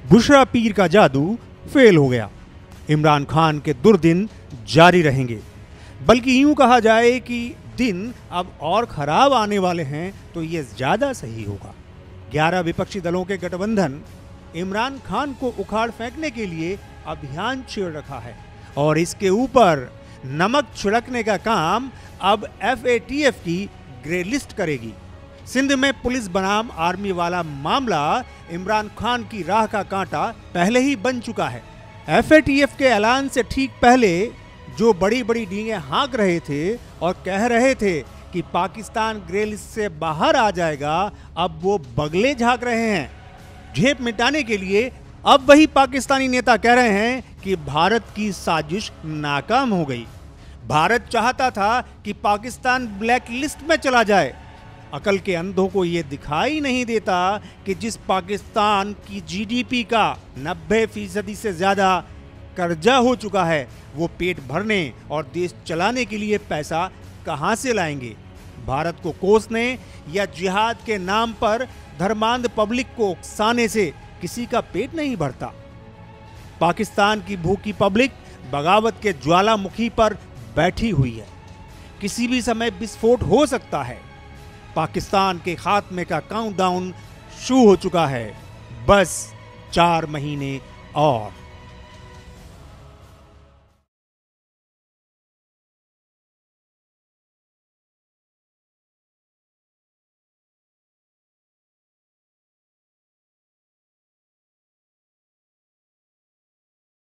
बुशरा पीर का जादू फेल हो गया। इमरान खान के दुर्दिन जारी रहेंगे। बल्कि यूं कहा जाए कि दिन अब और खराब आने वाले हैं तो ये ज्यादा सही होगा। 11 विपक्षी दलों के गठबंधन इमरान खान को उखाड़ फेंकने के लिए अभियान छेड़ रखा है और इसके ऊपर नमक छिड़कने का काम अब FATF की ग्रे लिस्ट करेगी। सिंध में पुलिस बनाम आर्मी वाला मामला इमरान खान की राह का कांटा पहले ही बन चुका है। FATF के ऐलान से ठीक पहले जो बड़ी बड़ी डींगे हाँक रहे थे और कह रहे थे कि पाकिस्तान ग्रे लिस्ट से बाहर आ जाएगा, अब वो बगले झांक रहे हैं। झेप मिटाने के लिए अब वही पाकिस्तानी नेता कह रहे हैं कि भारत की साजिश नाकाम हो गई। भारत चाहता था कि पाकिस्तान ब्लैक लिस्ट में चला जाए। अकल के अंधों को यह दिखाई नहीं देता कि जिस पाकिस्तान की GDP का 90% से ज्यादा कर्जा हो चुका है, वो पेट भरने और देश चलाने के लिए पैसा कहां से लाएंगे। भारत को कोसने या जिहाद के नाम पर धर्मांध पब्लिक को उकसाने से किसी का पेट नहीं भरता। पाकिस्तान की भूखी पब्लिक बगावत के ज्वालामुखी पर बैठी हुई है। किसी भी समय विस्फोट हो सकता है। पाकिस्तान के खात्मे का काउंटडाउन शुरू हो चुका है। बस 4 महीने और।